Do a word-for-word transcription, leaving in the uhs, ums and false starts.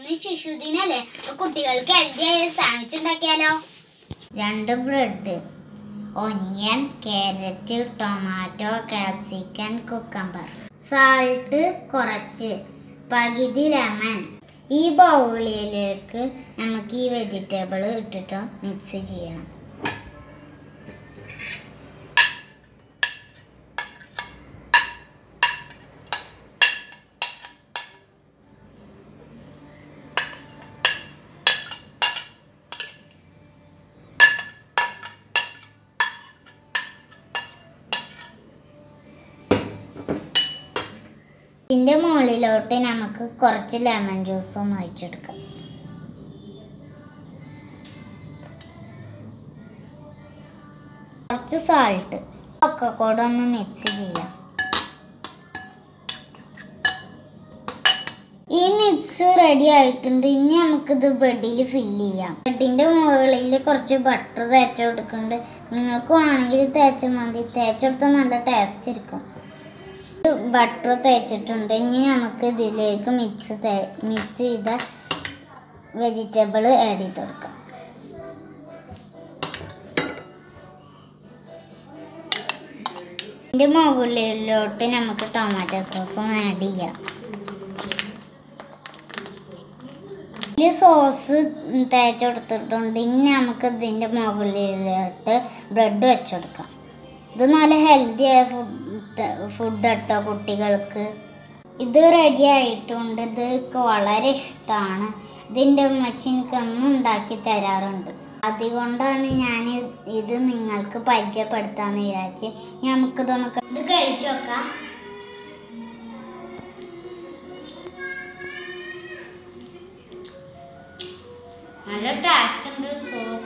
ഇന്ന് ശിശുദിനല്ലേ, കുട്ടികൾക്ക് ഹെൽത്തി ആയ സാൻഡ്വിച്ച് ഉണ്ടാക്കിയാലോ. രണ്ട് bread, onion, carrot, tomato, capsicum, cucumber, salt കുറച്ച്, പകുതി ലെമൺ. ഈ ബൗളിലേക്ക് നമുക്ക് ഈ വെജിറ്റബിൾ ഇട്ടിട്ട് മിക്സ് ചെയ്യണം. ഇതിൻ്റെ മുകളിലോട്ട് നമുക്ക് കുറച്ച് ലെമൺ ജ്യൂസും ഒഴിച്ചെടുക്കാം. കുറച്ച് സാൾട്ട് ഒക്കെ കൂടെ ഒന്ന് മിക്സ് ചെയ്യാം. ഈ മിക്സ് റെഡി ആയിട്ടുണ്ട്. ഇനി നമുക്കിത് ബ്രെഡിൽ ഫില്ല് ചെയ്യാം. ബ്രെഡിൻ്റെ മുകളിൽ കുറച്ച് ബട്ടർ തേച്ച് കൊടുക്കുന്നുണ്ട്. നിങ്ങൾക്ക് വേണമെങ്കിൽ തേച്ച മതി. തേച്ചെടുത്താൽ നല്ല ടേസ്റ്റ് ഇരിക്കും. ബട്ടർ തേച്ചിട്ടുണ്ട്. ഇനി നമുക്ക് ഇതിലേക്ക് മിക്സ് മിക്സ് ചെയ്ത വെജിറ്റബിൾ ആഡ് ചെയ്ത് കൊടുക്കാം. ഇതിൻ്റെ മുകളിലോട്ട് നമുക്ക് ടൊമാറ്റോ സോസും ആഡ് ചെയ്യാം. ഇതിൽ സോസ് തേച്ചെടുത്തിട്ടുണ്ട്. ഇനി നമുക്ക് ഇതിൻ്റെ മുകളിലോട്ട് ബ്രെഡ് വെച്ചെടുക്കാം. ഇത് നല്ല ഹെൽത്തി ആയ ഫുഡ് ഫുഡ് കേട്ടോ കുട്ടികൾക്ക്. ഇത് റെഡി ആയിട്ടുണ്ട്. ഇത് വളരെ ഇഷ്ടമാണ്. ഇതിൻ്റെ ഉമ്മച്ചി എനിക്കൊന്നും ഉണ്ടാക്കി തരാറുണ്ട്. അതുകൊണ്ടാണ് ഞാൻ ഇത് നിങ്ങൾക്ക് പരിചയപ്പെടുത്താമെന്ന് വിചാരിച്ച്. നമുക്കിതൊന്ന് ഇത് കഴിച്ചു നോക്കാം. നല്ല ടേസ്റ്റ് ഉണ്ട്. സൂപ്പർ.